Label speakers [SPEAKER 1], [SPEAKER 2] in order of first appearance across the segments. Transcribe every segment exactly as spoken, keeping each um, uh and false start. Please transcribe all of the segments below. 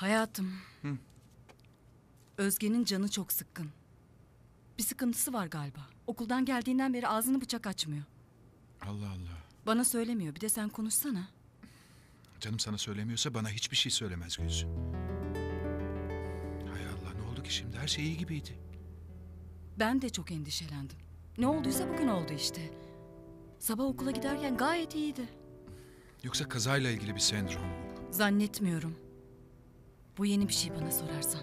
[SPEAKER 1] Hayatım.
[SPEAKER 2] Hı.
[SPEAKER 1] Özge'nin canı çok sıkkın. Bir sıkıntısı var galiba. Okuldan geldiğinden beri ağzını bıçak açmıyor.
[SPEAKER 2] Allah Allah.
[SPEAKER 1] Bana söylemiyor. Bir de sen konuşsana.
[SPEAKER 2] Canım sana söylemiyorsa bana hiçbir şey söylemez Gülsüm. Hay Allah, ne oldu ki şimdi? Her şey iyi gibiydi.
[SPEAKER 1] Ben de çok endişelendim. Ne olduysa bugün oldu işte. Sabah okula giderken gayet iyiydi.
[SPEAKER 2] Yoksa kazayla ilgili bir sendrom mu?
[SPEAKER 1] Zannetmiyorum. Bu yeni bir şey bana sorarsan.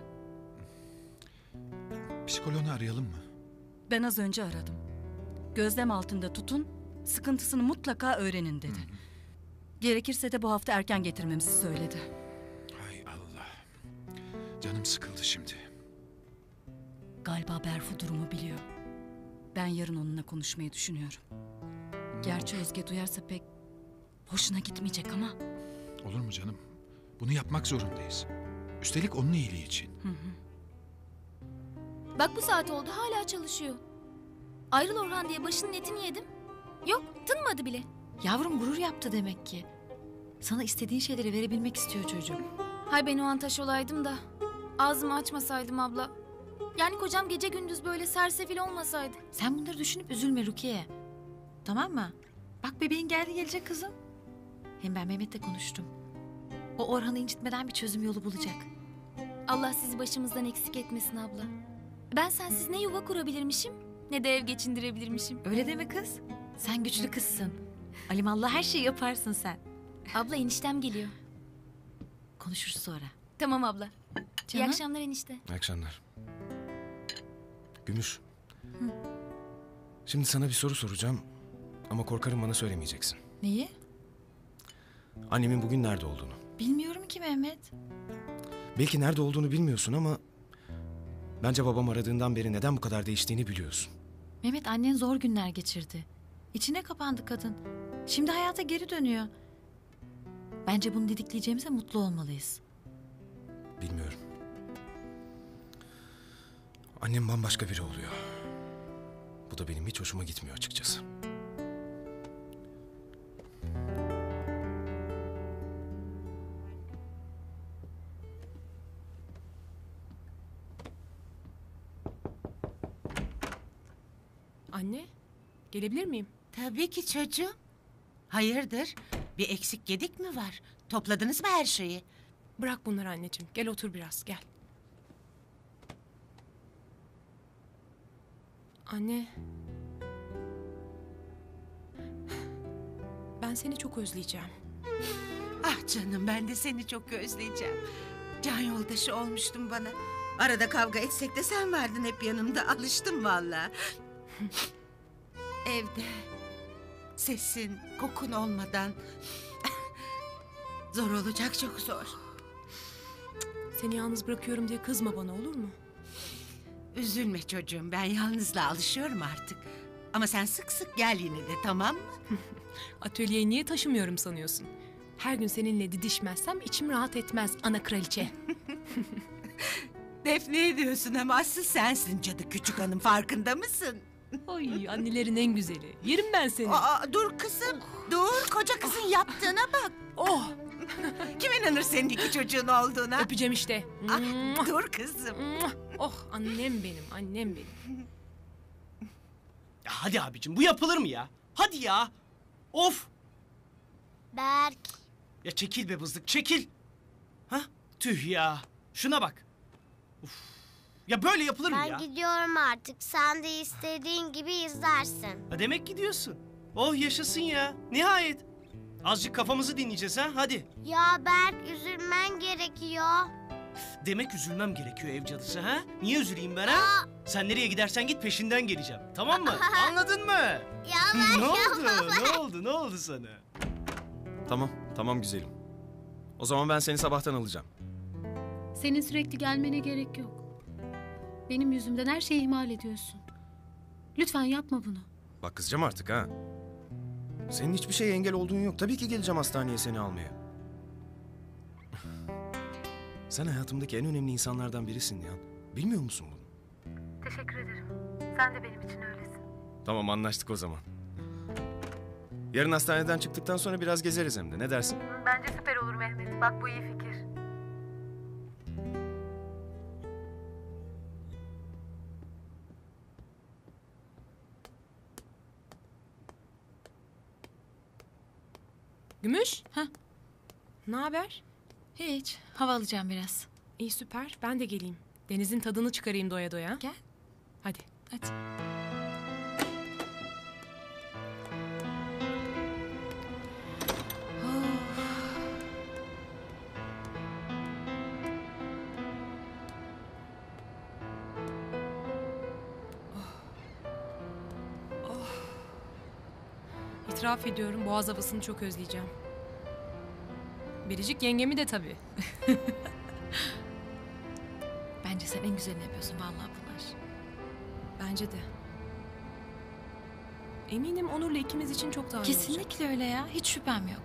[SPEAKER 2] Psikoloğunu arayalım mı?
[SPEAKER 1] Ben az önce aradım. Gözlem altında tutun, sıkıntısını mutlaka öğrenin dedi. Hı hı. Gerekirse de bu hafta erken getirmemizi söyledi.
[SPEAKER 2] Hay Allah. Canım sıkıldı şimdi.
[SPEAKER 1] Galiba Berfu durumu biliyor. Ben yarın onunla konuşmayı düşünüyorum. Ne Gerçi olur. Özge duyarsa pek hoşuna gitmeyecek ama.
[SPEAKER 2] Olur mu canım? Bunu yapmak zorundayız. Üstelik onun iyiliği için.
[SPEAKER 1] Hı hı.
[SPEAKER 3] Bak bu saat oldu hala çalışıyor. Ayrıl Orhan diye başının etini yedim. Yok, tınmadı bile.
[SPEAKER 4] Yavrum gurur yaptı demek ki. Sana istediğin şeyleri verebilmek istiyor çocuk.
[SPEAKER 3] Hay ben o an taş olaydım da ağzımı açmasaydım abla. Yani kocam gece gündüz böyle sersefil olmasaydı.
[SPEAKER 4] Sen bunları düşünüp üzülme Rukiye. Tamam mı? Bak bebeğin geldi gelecek kızım. Hem ben Mehmet'le konuştum. O Orhan'ı incitmeden bir çözüm yolu bulacak.
[SPEAKER 3] Allah sizi başımızdan eksik etmesin abla. Ben sensiz ne yuva kurabilirmişim ne de ev geçindirebilirmişim.
[SPEAKER 4] Öyle deme kız. Sen güçlü kızsın. Alimallah her şeyi yaparsın sen.
[SPEAKER 3] Abla eniştem geliyor.
[SPEAKER 4] Konuşuruz sonra.
[SPEAKER 3] Tamam abla.
[SPEAKER 4] Canım.
[SPEAKER 3] İyi akşamlar enişte.
[SPEAKER 5] İyi akşamlar. Gümüş. Hı. Şimdi sana bir soru soracağım ama korkarım bana söylemeyeceksin.
[SPEAKER 4] Neyi?
[SPEAKER 5] Annemin bugün nerede olduğunu.
[SPEAKER 4] Bilmiyorum ki Mehmet.
[SPEAKER 5] Belki nerede olduğunu bilmiyorsun ama bence babam aradığından beri neden bu kadar değiştiğini biliyorsun.
[SPEAKER 4] Mehmet annen zor günler geçirdi. İçine kapandı kadın. Şimdi hayata geri dönüyor. Bence bunu didikleyeceğimize mutlu olmalıyız.
[SPEAKER 5] Bilmiyorum. Annem bambaşka biri oluyor. Bu da benim hiç hoşuma gitmiyor açıkçası.
[SPEAKER 6] Anne, gelebilir miyim?
[SPEAKER 7] Tabii ki çocuğum. Hayırdır? Bir eksik gedik mi var? Topladınız mı her şeyi?
[SPEAKER 6] Bırak bunları anneciğim. Gel otur biraz, gel. Anne. Ben seni çok özleyeceğim.
[SPEAKER 7] Ah canım, ben de seni çok özleyeceğim. Can yoldaşı olmuştun bana. Arada kavga etsek de sen vardın hep yanımda. Alıştım vallahi. Evde sesin, kokun olmadan zor olacak, çok zor.
[SPEAKER 6] Seni yalnız bırakıyorum diye kızma bana, olur mu?
[SPEAKER 7] Üzülme çocuğum, ben yalnızlığa alışıyorum artık. Ama sen sık sık gel yine de, tamam mı?
[SPEAKER 6] Atölyeye niye taşımıyorum sanıyorsun? Her gün seninle didişmezsem içim rahat etmez ana kraliçe.
[SPEAKER 7] Defne ediyorsun ama asıl sensin cadı küçük hanım, farkında mısın?
[SPEAKER 6] Ay annelerin en güzeli. Yerim ben seni.
[SPEAKER 7] Aa, dur kızım, oh. dur. Koca kızın oh. yaptığına bak.
[SPEAKER 6] Oh!
[SPEAKER 7] Kim inanır senin iki çocuğun olduğuna?
[SPEAKER 6] Öpeceğim işte.
[SPEAKER 7] Ah, dur kızım.
[SPEAKER 6] Oh, annem benim, annem benim.
[SPEAKER 8] Ya hadi abicim, bu yapılır mı ya? Hadi ya. Of!
[SPEAKER 9] Berk.
[SPEAKER 8] Ya çekil be bızlık, çekil. Ha? Tüh ya. Şuna bak. Uf. Ya böyle yapılır
[SPEAKER 9] ben
[SPEAKER 8] mı ya?
[SPEAKER 9] Ben gidiyorum artık. Sen de istediğin gibi izlersin.
[SPEAKER 8] Ha demek gidiyorsun. Oh yaşasın ya. Nihayet. Azıcık kafamızı dinleyeceğiz ha, hadi.
[SPEAKER 9] Ya Berk, üzülmen gerekiyor.
[SPEAKER 8] Demek üzülmem gerekiyor ev cadısı ha? Niye üzüleyim ben ha? Aa. Sen nereye gidersen git, peşinden geleceğim. Tamam mı? Anladın mı?
[SPEAKER 9] Ya Berk,
[SPEAKER 8] ne oldu?
[SPEAKER 9] yapma.
[SPEAKER 8] Ne oldu? Ne oldu sana?
[SPEAKER 5] Tamam, tamam güzelim. O zaman ben seni sabahtan alacağım.
[SPEAKER 10] Senin sürekli gelmene gerek yok. Benim yüzümden her şeyi ihmal ediyorsun. Lütfen yapma bunu.
[SPEAKER 5] Bak kızacağım artık ha. Senin hiçbir şeye engel olduğun yok. Tabii ki geleceğim hastaneye seni almaya. Sen hayatımdaki en önemli insanlardan birisin ya. Bilmiyor musun bunu?
[SPEAKER 10] Teşekkür ederim. Sen de benim için öylesin.
[SPEAKER 5] Tamam, anlaştık o zaman. Yarın hastaneden çıktıktan sonra biraz gezeriz hem de. Ne dersin?
[SPEAKER 10] Bence süper olur Mehmet. Bak bu iyi fikir.
[SPEAKER 6] Gümüş.
[SPEAKER 4] Hah.
[SPEAKER 6] Ne haber?
[SPEAKER 4] Hiç. Hava alacağım biraz.
[SPEAKER 6] İyi süper. Ben de geleyim. Denizin tadını çıkarayım doya doya.
[SPEAKER 4] Gel.
[SPEAKER 6] Hadi.
[SPEAKER 4] Hadi.
[SPEAKER 6] İtiraf ediyorum boğaz havasını çok özleyeceğim. Biricik yengemi de tabii.
[SPEAKER 4] Bence sen en güzelini yapıyorsun vallahi Pınar.
[SPEAKER 6] Bence de. Eminim Onur'la ikimiz için çok daha iyi olacak.
[SPEAKER 4] Kesinlikle öyle ya. Hiç şüphem yok.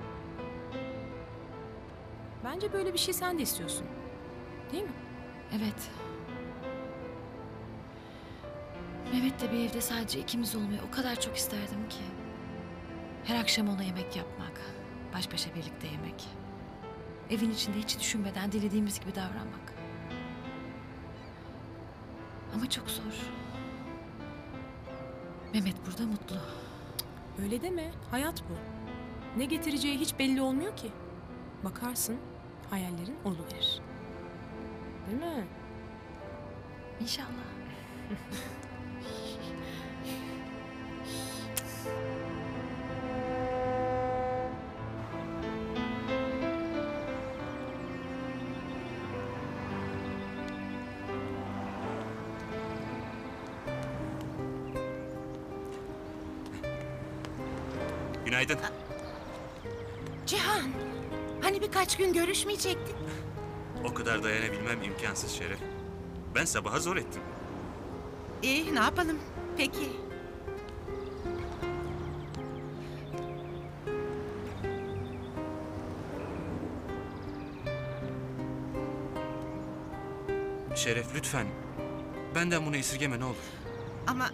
[SPEAKER 6] Bence böyle bir şey sen de istiyorsun. Değil mi?
[SPEAKER 4] Evet. Mehmet'le bir evde sadece ikimiz olmayı o kadar çok isterdim ki. Her akşam ona yemek yapmak, baş başa birlikte yemek. Evin içinde hiç düşünmeden dilediğimiz gibi davranmak. Ama çok zor. Mehmet burada mutlu.
[SPEAKER 6] Öyle deme. Hayat bu. Ne getireceği hiç belli olmuyor ki. Bakarsın hayallerin oluverir. Değil mi?
[SPEAKER 4] İnşallah.
[SPEAKER 11] Günaydın.
[SPEAKER 7] Cihan, hani birkaç gün görüşmeyecektik?
[SPEAKER 11] O kadar dayanabilmem imkansız Şeref. Ben sabaha zor ettim.
[SPEAKER 7] İyi, ne yapalım? Peki.
[SPEAKER 11] Şeref lütfen. Benden bunu esirgeme ne olur.
[SPEAKER 7] Ama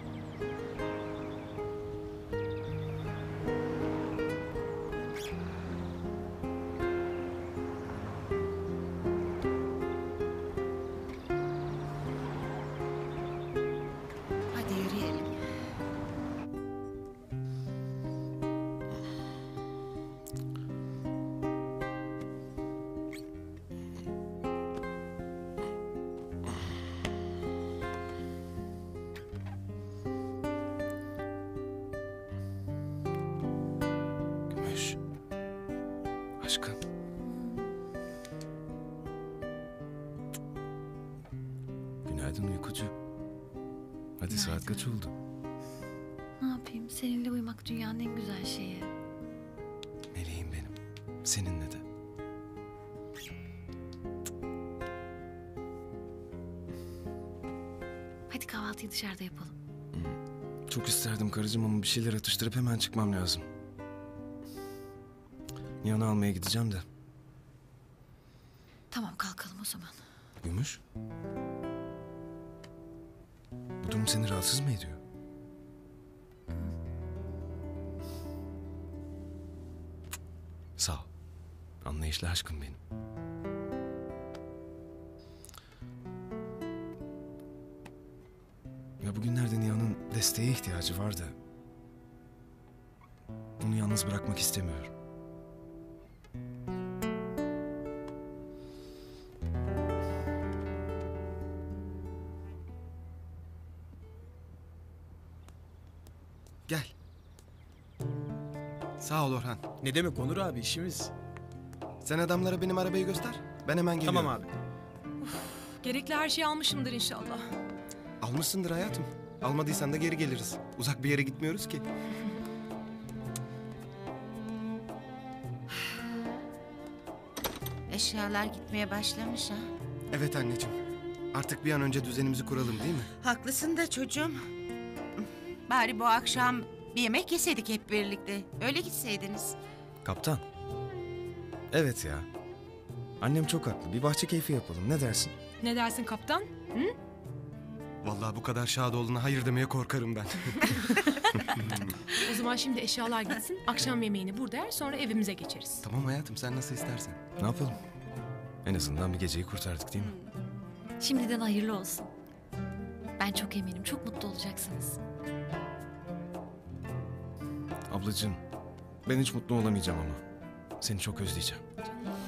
[SPEAKER 7] hadi yürüyelim.
[SPEAKER 5] Gümüş. Aşkım. Günaydın uykucu. Hadi saat kaç oldu?
[SPEAKER 4] Ne yapayım? Seninle uyumak dünyanın en güzel şeyi.
[SPEAKER 5] Meleğim benim. Seninle de.
[SPEAKER 4] Hadi kahvaltıyı dışarıda yapalım.
[SPEAKER 5] Çok isterdim karıcığım ama bir şeyler atıştırıp hemen çıkmam lazım. Nihan'ı almaya gideceğim de.
[SPEAKER 4] Tamam kalkalım o zaman.
[SPEAKER 5] Gümüş. Bu durum seni rahatsız mı ediyor? Sağ ol. Anlayışlı aşkım benim. Ya bugünlerde Nihan'ın desteğe ihtiyacı var da... onu yalnız bırakmak istemiyorum.
[SPEAKER 12] Gel. Sağ ol Orhan.
[SPEAKER 8] Ne demek Onur abi, işimiz.
[SPEAKER 12] Sen adamlara benim arabayı göster. Ben hemen geliyorum.
[SPEAKER 8] Tamam abi.
[SPEAKER 6] Gerekli her şeyi almışımdır inşallah.
[SPEAKER 12] Almışsındır hayatım. Almadıysan da geri geliriz. Uzak bir yere gitmiyoruz ki.
[SPEAKER 7] Eşyalar gitmeye başlamış ha.
[SPEAKER 12] Evet anneciğim. Artık bir an önce düzenimizi kuralım değil mi?
[SPEAKER 7] Haklısın da çocuğum. Bari bu akşam bir yemek yeseydik hep birlikte. Öyle gitseydiniz.
[SPEAKER 5] Kaptan. Evet ya. Annem çok haklı. Bir bahçe keyfi yapalım. Ne dersin?
[SPEAKER 6] Ne dersin kaptan? Hı?
[SPEAKER 12] Vallahi bu kadar Şadoğlu'na hayır demeye korkarım ben.
[SPEAKER 6] O zaman şimdi eşyalar gitsin. Akşam yemeğini burada yer, sonra evimize geçeriz.
[SPEAKER 12] Tamam hayatım, sen nasıl istersen.
[SPEAKER 5] Ne yapalım? En azından bir geceyi kurtardık değil mi?
[SPEAKER 4] Şimdiden hayırlı olsun. Ben çok eminim çok mutlu olacaksınız.
[SPEAKER 5] Ablacığım, ben hiç mutlu olamayacağım ama. Seni çok özleyeceğim.
[SPEAKER 6] Canım.